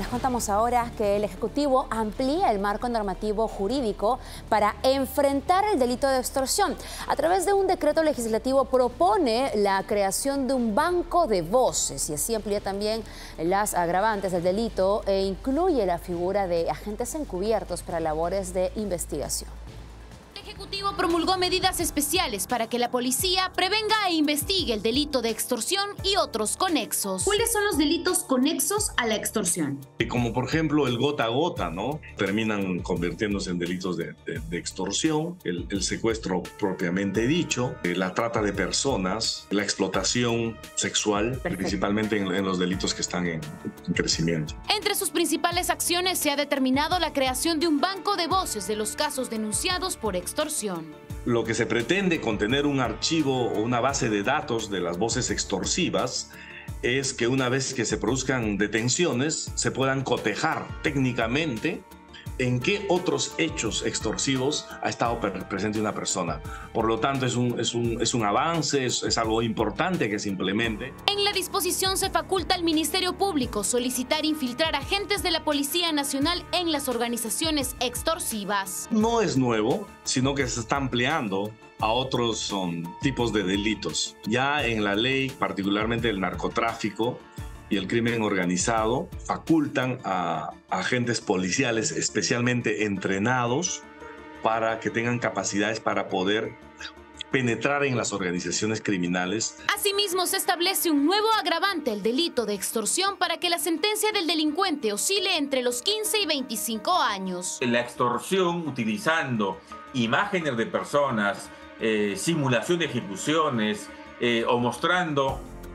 Les contamos ahora que el Ejecutivo amplía el marco normativo jurídico para enfrentar el delito de extorsión. A través de un decreto legislativo propone la creación de un banco de voces y así amplía también las agravantes del delito e incluye la figura de agentes encubiertos para labores de investigación. El Ejecutivo promulgó medidas especiales para que la policía prevenga e investigue el delito de extorsión y otros conexos. ¿Cuáles son los delitos conexos a la extorsión? Como por ejemplo el gota a gota, ¿no? Terminan convirtiéndose en delitos de extorsión, el secuestro propiamente dicho, la trata de personas, la explotación sexual, principalmente en los delitos que están en crecimiento. Entre sus principales acciones se ha determinado la creación de un banco de voces de los casos denunciados por extorsión. Lo que se pretende con tener un archivo o una base de datos de las voces extorsivas es que una vez que se produzcan detenciones se puedan cotejar técnicamente en qué otros hechos extorsivos ha estado presente una persona. Por lo tanto, es un avance, es algo importante que se implemente. En la disposición se faculta al Ministerio Público solicitar infiltrar agentes de la Policía Nacional en las organizaciones extorsivas. No es nuevo, sino que se está ampliando a otros tipos de delitos. Ya en la ley, particularmente el narcotráfico y el crimen organizado, facultan a agentes policiales especialmente entrenados para que tengan capacidades para poder penetrar en las organizaciones criminales. Asimismo, se establece un nuevo agravante, el delito de extorsión, para que la sentencia del delincuente oscile entre los 15 y 25 años. La extorsión utilizando imágenes de personas, simulación de ejecuciones o mostrando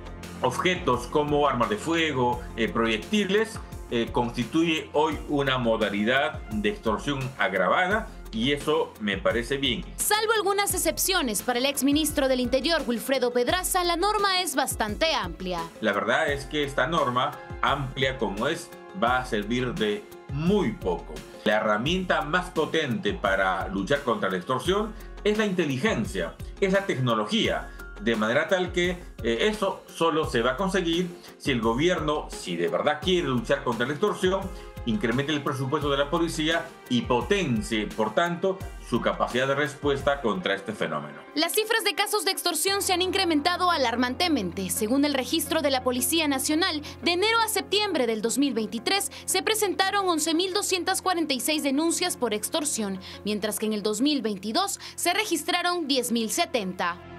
objetos como armas de fuego, proyectiles, constituye hoy una modalidad de extorsión agravada y eso me parece bien. Salvo algunas excepciones para el exministro del Interior, Wilfredo Pedraza, la norma es bastante amplia. La verdad es que esta norma, amplia como es, va a servir de muy poco. La herramienta más potente para luchar contra la extorsión es la inteligencia, es la tecnología. De manera tal que eso solo se va a conseguir si el gobierno, si de verdad quiere luchar contra la extorsión, incremente el presupuesto de la policía y potencie, por tanto, su capacidad de respuesta contra este fenómeno. Las cifras de casos de extorsión se han incrementado alarmantemente. Según el registro de la Policía Nacional, de enero a septiembre del 2023 se presentaron 11.246 denuncias por extorsión, mientras que en el 2022 se registraron 10.070.